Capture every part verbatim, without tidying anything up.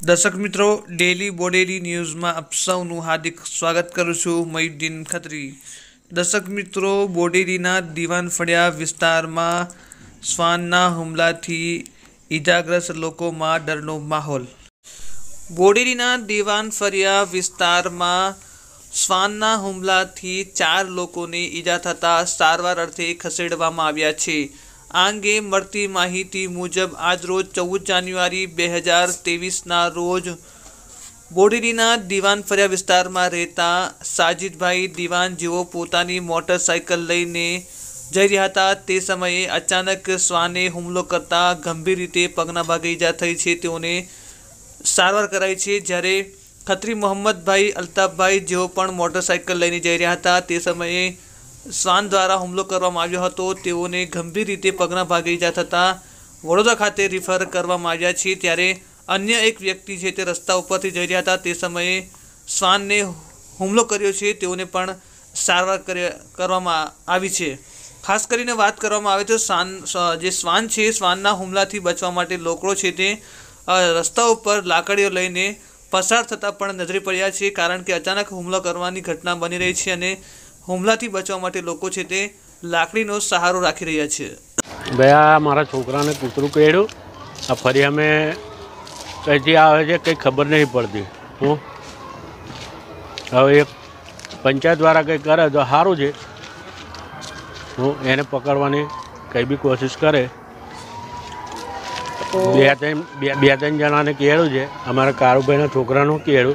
दर्शक मित्रों daily Bodeli news में आप सौનું हार्दिक स्वागत करूँ छूँ। मयूद्दीन खत्री। दर्शक मित्रों बोडेलीना दीवान फळिया विस्तार में श्वानना हुमलाथी इजाग्रस्त लोको में डरनो माहौल। बोडेलीना दीवान फळिया विस्तार में श्वानना हुमलाथी चार लोकोने ईजा थता सारवार अर्थे खसेडवामां आव्या छे। आ अंगे मळती माहिती मुजब आज रोज चौदह जान्युआरी बे हज़ार तेवीस ना रोज बोडेलीना दीवान फळिया विस्तार में रहता साजिदभाई दीवान जेओ पोतानी मोटरसाइकल लईने जई रह्या हता ते समये अचानक श्वाने हुमलो करता गंभीर रीते पगना भागे ईजा थई छे। तेओने सारवार कराई छे। ज्यारे खत्री मोहम्मद भाई अल्ताफभाई जेओ पण मोटरसाइकल लईने जई रह्या हता ते समये श्वान द्वारा हुमलो करवामां आव्यो हतो। तेओने गंभीर रीते पगना भागे ईजा थता वडोदरा खाते रिफर करवामां आव्या छे। त्यारे अन्य एक व्यक्ति छे ते रस्ता उपरथी जई रह्या हता ते समये श्वानने हुमलो कर्यो छे। तेओने पण सारवार करवामां आवी छे। खास करीने वात करवामां आवे तो श्वान जे श्वान छे श्वानना हुमलाथी बचवा माटे लोको छे ते रस्ता उपर लाकड़ीओ लईने पसार थता पण नजरे पड्या छे। कारण के अचानक हुमलो करवानी घटना बनी रही छे अने हुमलाथी बचवा माटे लोको छे ते लाकड़ीनो सहारो राखी रह्या छे। गया मारा छोकराने कूतरू केड्युं आ फरिया में कईथी आवे छे कई खबर नहीं पड़ती। हूँ हवे एक पंचायत द्वारा कई करे तो सारूं छे। हूँ एने पकड़वानी कई भी कोशिश करे बे त्रण बे त्रण जणाने केळ्युं छे। अमारा कारुभाईना छोकरानुं केळ्युं।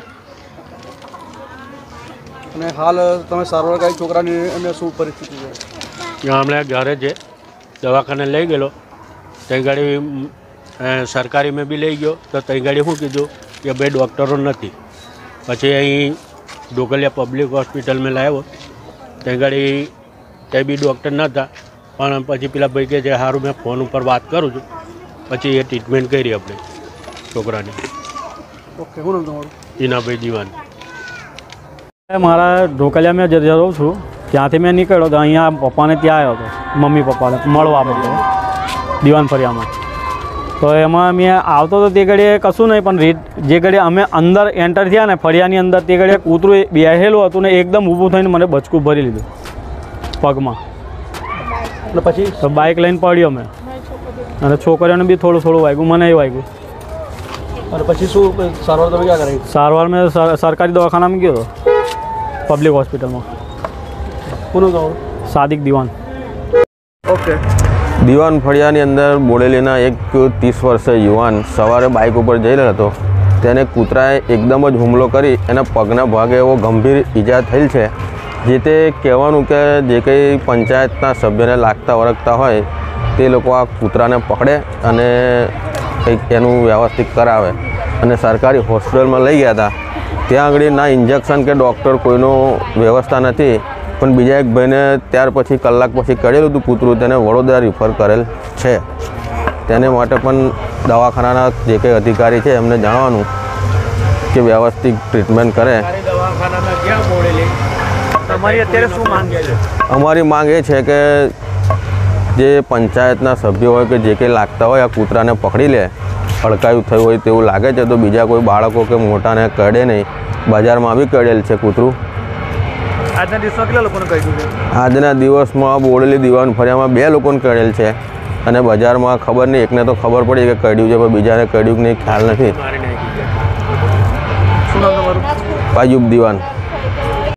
અને હાલ તમે સારવાર કઈ છોકરાની અને શું પરિસ્થિતિ છે? હમણાં ઘરે છે દવાખાને લઈ ગયેલો ત્યાં ગાડી સરકારી में બી લઈ ગયો તો ત્યાં ગાડી શું કીધું કે ભાઈ ડૉક્ટરો નથી। પછી અહીં ઢોકલિયા પબ્લિક હોસ્પિટલ में લાવ્યો ત્યાં ગાડી ત્યાં બી ડૉક્ટર નહોતા પણ પછી પેલા ભાઈ કે છે સારું મેં ફોન ઉપર વાત કરું છું પછી એ ટ્રીટમેન્ટ કરી આપણે છોકરાની। ઓકે શું નામ તમારું? ઈનાભાઈ દીવાન। मारा ढोकलिया में जर रहूँ छूँ त्याथी मैं निकळ्यो तो अहींया पप्पा ने त्यां आव्यो तो मम्मी पप्पा ने मळवा बदले दीवान फरिया में। तो एमां मैं आवतो तो ते घड़ीए कशुं नहीं पण रीत जे घड़ीए अमे अंदर एंटर थया ने फरियानी अंदर ते घड़ीए कूतरू बेहेલું હતું ने एकदम ઊભું થઈને મને બચકું ભરી લીધું પગમાં। એટલે પછી તો બાઇક લઈને પડ્યો મેં અને છોકરીઓને બી થોડું થોડું વાગ્યું મને વાગ્યું। અને પછી શું સારવાર તમે ક્યાં કરાવી? સારવાર મેં સરકારી દવાખાનામાં ગયો હતો पब्लिक हॉस्पिटल में। सादिक दीवान। ओके दीवान फळियानी अंदर बोडेलीना एक तीस वर्षीय युवान सवारे बाइक पर जई रह्यो हतो तेने कूतराए एकदम ज हुमलो करी एना पगना भागे एवो गंभीर ईजा थयेल छे। जे ते कहेवानुं के जे कंई पंचायतना सभ्यने लागता वळगता होय ते लोको आ कूतराने पकड़े अने कंईक एनुं व्यवस्थित करावे अने सरकारी होस्पिटल में लई गया था। ત્યાં આગળ ના ઇન્જેક્શન કે ડૉક્ટર કોઈનો વ્યવસ્થા નથી પણ બીજા એક ભાઈને ત્યાર પછી કલાક પછી કરેલું હતું કૂતરું તેને વડોદરા રિફર કરેલ છે। તેને માટે પણ દવાખાનાના જે કંઈ અધિકારી છે એમને જાણવાનું કે વ્યવસ્થિત ટ્રીટમેન્ટ કરે। અમારી માંગ એ છે કે જે પંચાયતના સભ્યો હોય કે જે કંઈ લાગતા હોય આ કૂતરાને પકડી લે। અડકાયું થયું હોય તેવું લાગે છે તો બીજા કોઈ બાળકો કે મોટાને કરડે નહીં। બજારમાં બી કરેલ છે કૂતરું। આજના દિવસમાં કેટલા લોકોને કર્યું છે? આજના દિવસમાં બોડેલી દીવાન ફળિયામાં બે લોકોને કરેલ છે અને બજારમાં ખબર નહીં એકને તો ખબર પડી કે કરડ્યું છે પણ બીજાને કરડ્યું કે નહીં ખ્યાલ નથી। શું નામ તમારું? પાયુબ દીવાન।